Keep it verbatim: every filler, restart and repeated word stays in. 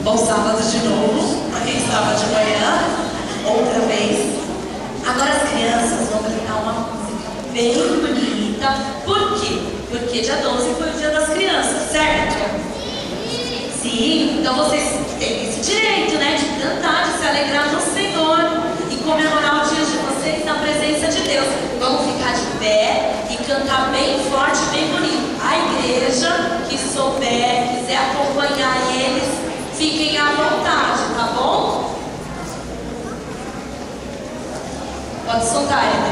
Bom sábado de novo, para quem estava de manhã, outra vez. Agora as crianças vão cantar uma música bem bonita. Por quê? Porque dia doze foi o dia das crianças, certo? Sim, então vocês têm esse direito, né, de cantar, de se alegrar no Senhor e comemorar o dia de vocês na presença de Deus. Vamos ficar de pé e cantar bem forte, bem bonito. A igreja que souber, quiser acompanhar eles, fiquem à vontade, tá bom? Pode soltar.